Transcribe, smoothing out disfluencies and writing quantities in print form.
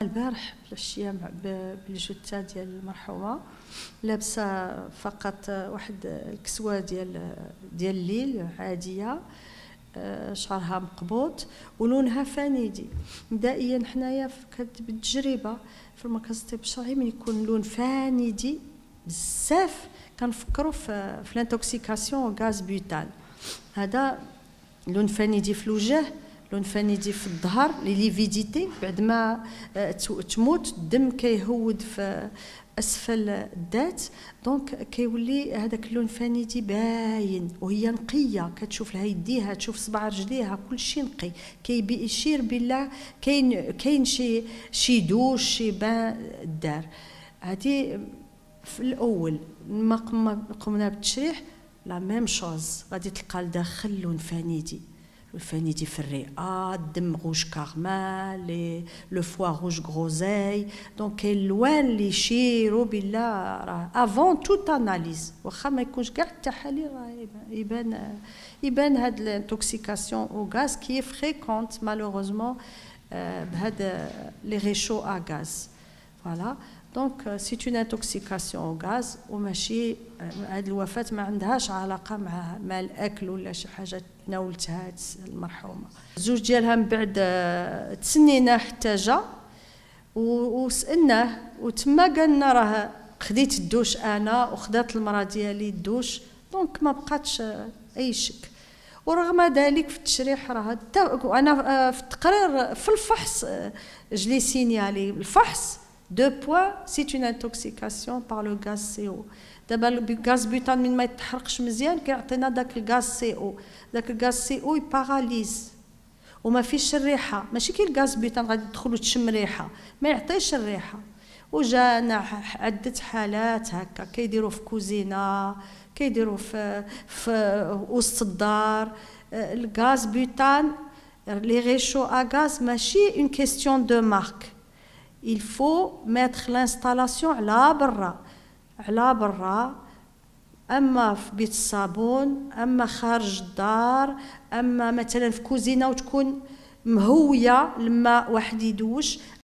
البارح بالعشيه بالجثه ديال المرحومه لابسه فقط واحد الكسوه ديال الليل عاديه، شعرها مقبوط ولونها فانيدي. مبدئيا حنايا بالتجربه في المركز الطب الشرعي من يكون لون فانيدي بزاف كنفكروا في الانتوكسيكاسيون غاز بيوتان. هذا لون فانيدي في الوجه، لون فانيدي في الظهر، لي ليفيديتي بعد ما تموت الدم كيهود في اسفل الذات، دونك كيولي هذاك اللون فانيدي باين وهي نقيه، كتشوف لها يديها، تشوف صباع رجليها، كلشي نقي، كيشير بالله كاين شي دوش، شي بان الدار. هذه في الاول ما قمنا بالتشريح لا ميم شوز، غادي تلقى لداخل لون فانيدي، الفانيدي في الرئه، الدم روج كارمال، لو فوا روج غوزاي. دونك كاين الوان اللي يشيروا بالله راه افون توت اناليز، واخا ما يكونش كاع التحاليل راه يبان هاد الانتوكسيكاسيون او غاز كي فريكونت مالوغوزمون بهاد لي ريشو ا غاز. فوالا دونك سي اون انتوكسيكاسيون او غاز، وماشي هاد الوفاه ما عندهاش علاقه مع الاكل ولا شي حاجه تناولتها المرحومه. الزوج ديالها من بعد تسنينا حتى جا وسالناه، وتما قالنا راه خديت الدوش انا وخدات المراه ديالي الدوش، دونك ما بقاتش اي شك. ورغم ذلك في التشريح راه انا في التقرير في الفحص جلي سينيالي الفحص 2 points c'est une intoxication par le gaz CO. دابا الغاز بيوتان من ما يتحرقش مزيان كيعطينا داك الغاز سي او، داك الغاز سي او يباراليز وما فيش الريحه، ماشي كي الغاز بيوتان غادي تدخل وتشم ريحه، ما يعطيش الريحه. وجانا عده حالات هكا كيديروا في كوزينه، كيديروا في وسط الدار. الغاز بيوتان لي ريشو ا غاز ماشي اون كيستيون دو مارك، il faut mettre l'installation على برا، اما في بيت الصابون، اما خارج الدار، اما مثلا في كوزينه وتكون مهويه لما واحد يدوش،